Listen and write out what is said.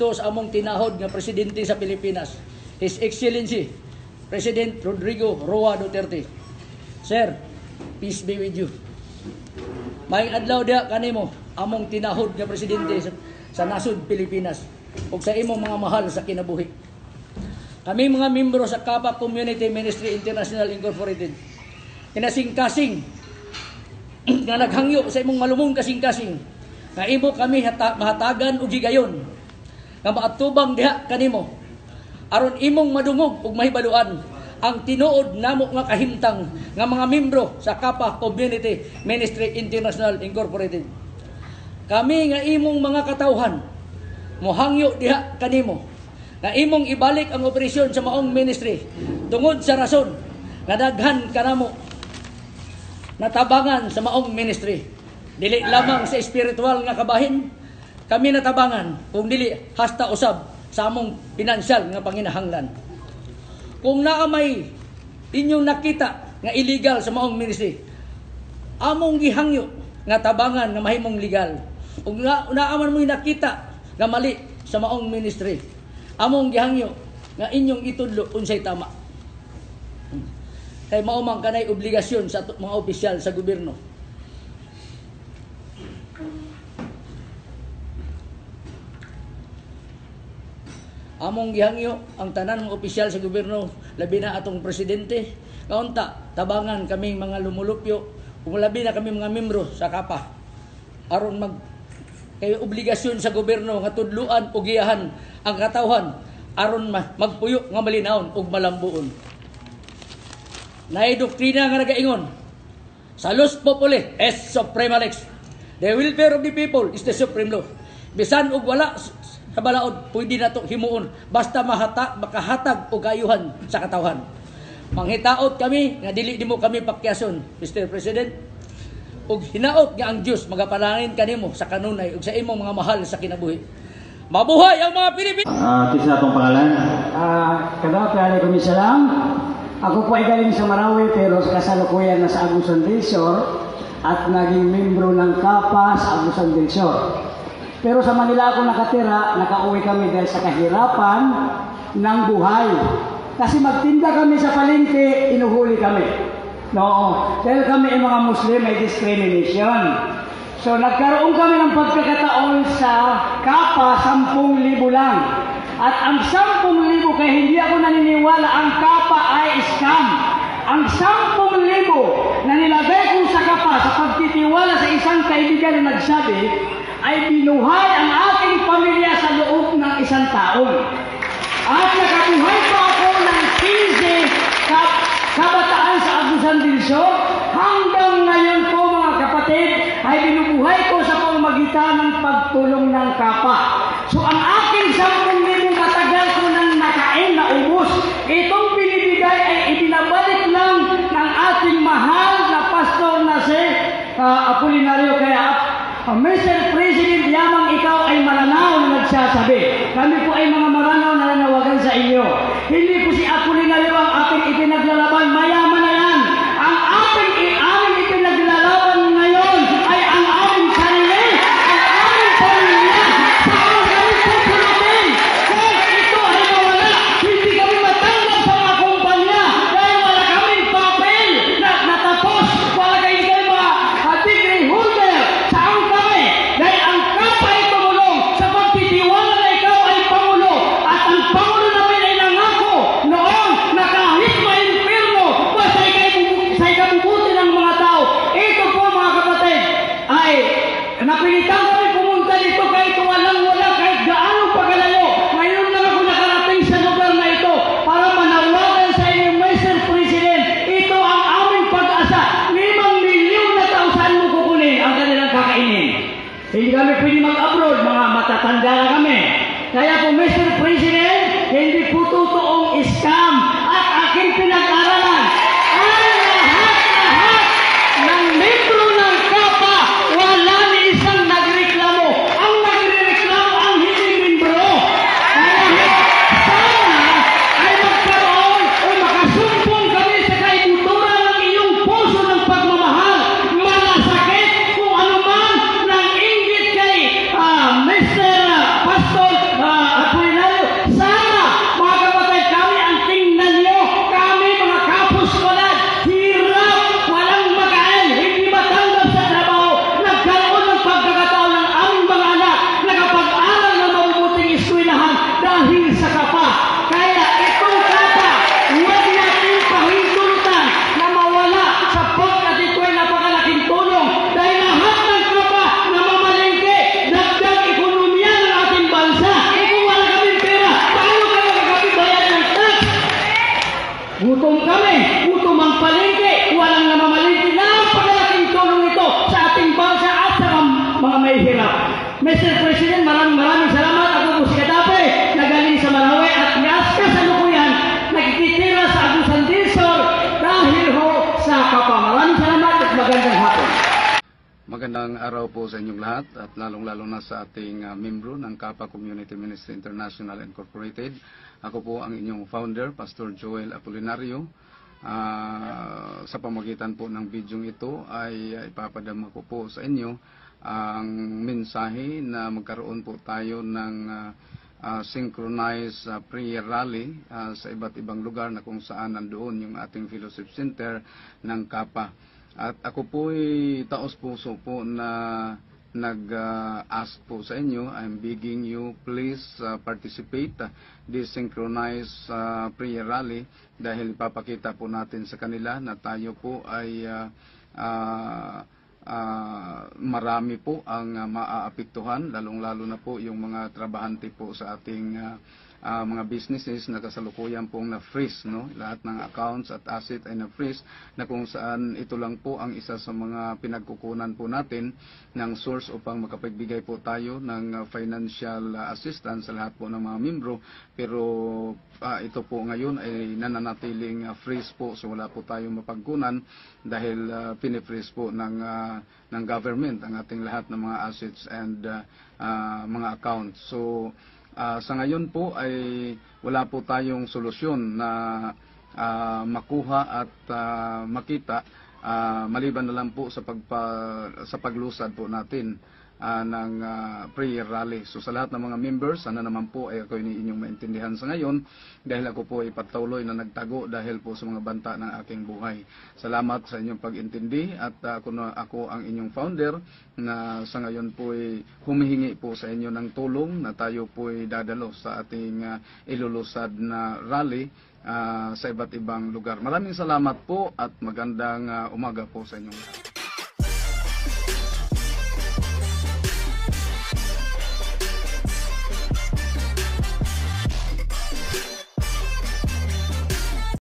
ngadto sa among tinahod nga presidente sa Pilipinas, His Excellency President Rodrigo Roa Duterte. Sir, peace be with you. Maayong adlaw dia kanimo, among tinahod nga presidente sa nasod Pilipinas ug sa imong mga mahal sa kinabuhi. Kami mga membro sa Kapa Community Ministry International Incorporated, kinasing-kasing nga naghangyo sa imong malumong kasing-kasing nga imo kami mahatagan og higayon nga maatubang diha kanimo aron imong madungog ug mahibaluan ang tinuod namo nga kahimtang nga mga membro sa Kapa Community Ministry International Incorporated. Kami nga imong mga katawhan mohangyo diha kanimo nga imong ibalik ang operasyon sa maong ministry tungod sa rason nga daghan kanamo natabangan sa maong ministry. Dili lamang sa espiritual nga kabahin kami natabangan, kung dili hasta usab sa among pinansyal nga panginahanglan. Kung naa may inyong nakita nga illegal sa maong ministry, among gihangyo nga tabangan nga mahimong legal. Kung naaman mo nakita nga mali sa maong ministry, among gihangyo nga inyong itudlo unsay tama. Kay maumang kanay obligasyon sa mga opisyal sa gobyerno. Among gihangyo ang tanan ng opisyal sa gobyerno, labi na atong presidente, kaunta tabangan kaming mga lumulupyo, kung labi na kami mga membro sa Kapa, aron kay obligasyon sa gobyerno nga tudluan ug giyahan ang katawhan aron magpuyo nga malinawon ug malambuon. Naay doktrina nga nagaingon, Salus Populi est suprema lex. The welfare of the people is the supreme law. Bisan og wala sa balaod, pwede na ito himuon basta makahatag o gayuhan sa katawhan. Manghitaot kami nga dili nimo kami pakyason, Mr. President. Ug hinaot nga ang Dios magapalangin kanimo sa kanunay ug sa imong mga mahal sa kinabuhi. Mabuhay ang mga Pilipino. Kisa atong pangalan? Kadapi alaykum salam. Ako po ay galing sa Marawi pero kasalukuyan na sa Agusan del Sur at naging membro ng Kapa sa Agusan del Sur. Pero sa Manila ako nakatira, nakauwi kami dahil sa kahirapan ng buhay. Kasi magtinda kami sa palengke, inuhuli kami. No, dahil kami ay mga Muslim, may discrimination. So nagkaroon kami ng pagkakataon sa Kapa, 10,000 lang. At ang 10,000, kaya hindi ako naniniwala, ang Kapa ay scam. Ang 10,000 na nilagay ko sa Kapa sa pagtitiwala sa isang kaibigan na nagsabi, ay binuhay ang aking pamilya sa loob ng 1 taon. At nakabuhay pa ako ng 15 kabataan sa Agusan del Sur. Hanggang ngayon po mga kapatid, ay binubuhay ko sa pamamagitan ng pagtulong ng Kapa. So ang aking 10,000 matagal ko nang nakain na ubos. Itong binibigay ay ibinabalik lang ng ating mahal na pastor na si Apolinario. Kaya Mr. President, yamang ikaw ay malanaw na nagsasabi. Kami po ay mga maranaw na nanawagan sa inyo. Hindi po si Apolinario ang ating ipinaglalaban. Mayaman na yan. Ang aming ipinaglalaban ngayon ay ang aming sarili, ang aming pamilya. Saan kami pupunatin? Kung ito ay mawala, hindi kami matanggap sa mga kumpanya dahil wala kaming papel na natapos. Wala kayo mga degree holder. Saan kami? Dahil ang Kapa ay tumulong sa pagtitiwala na ikaw ay Pangulo. At ang Pangulo namin ay nangako noon na kahit ma-impirno, basta sa ikabubuti ng mga tao. Ito po mga kapatid, ay napilitan kami pumunta dito kahit walang-wala, kahit gaano pagalayo. Ngayon lang ako nakarating sa lugar na ito para manawagan sa inyo, Mr. President. Ito ang aming pag-asa. 5 milyon na tao, saan mo kukunin ang kanilang kakainin? Hindi kami pwede mag-abroad, mga matatanda na kami. Kaya po, Mr. President, hindi po totoong scam at aking pinag-aralan. Ang lahat ng membro ng Kapa, wala ni isang nagreklamo. Ang nagreklamo ang hindi membro. Kaya sana ay magkaroon o makasumpong kami sa kaibuturan ng iyong puso ng pagmamahal. Malasakit kung ano man ng inggit kay Mr. Pastor Magandang araw po sa inyong lahat at lalong-lalo na sa ating membro ng Kapa Community Ministry International Incorporated. Ako po ang inyong founder, Pastor Joel Apolinario. Sa pamagitan po ng bidyong ito ay ipapadama ko po sa inyo ang mensahe na magkaroon po tayo ng synchronized prayer rally sa iba't ibang lugar na kung saan nandoon yung ating fellowship center ng Kapa. At ako po ay taos puso po na nag-ask po sa inyo. I'm begging you, please participate this synchronized prayer rally dahil ipapakita po natin sa kanila na tayo po ay marami po ang maaapektuhan, lalong-lalo na po yung mga trabahante po sa ating mga businesses na kasalukuyan pong na-freeze, no? Lahat ng accounts at asset ay na-freeze, na kung saan ito lang po ang isa sa mga pinagkukunan po natin ng source upang makapagbigay po tayo ng financial assistance sa lahat po ng mga membro. Pero ito po ngayon ay nananatiling freeze po, so wala po tayong mapagkunan dahil pinifreeze po ng government ang ating lahat ng mga assets and mga accounts. So sa ngayon po ay wala po tayong solusyon na makuha at makita maliban na lang po sa paglusad po natin ng prayer rally. So sa lahat ng mga members, sana naman po ay ako inyong maintindihan sa ngayon dahil ako po ay patuloy na nagtago dahil po sa mga banta ng aking buhay. Salamat sa inyong pag-intindi at ako ang inyong founder na sa ngayon po ay humihingi po sa inyo ng tulong na tayo po ay dadalo sa ating ilulusad na rally sa iba't ibang lugar. Maraming salamat po at magandang umaga po sa inyong lahat.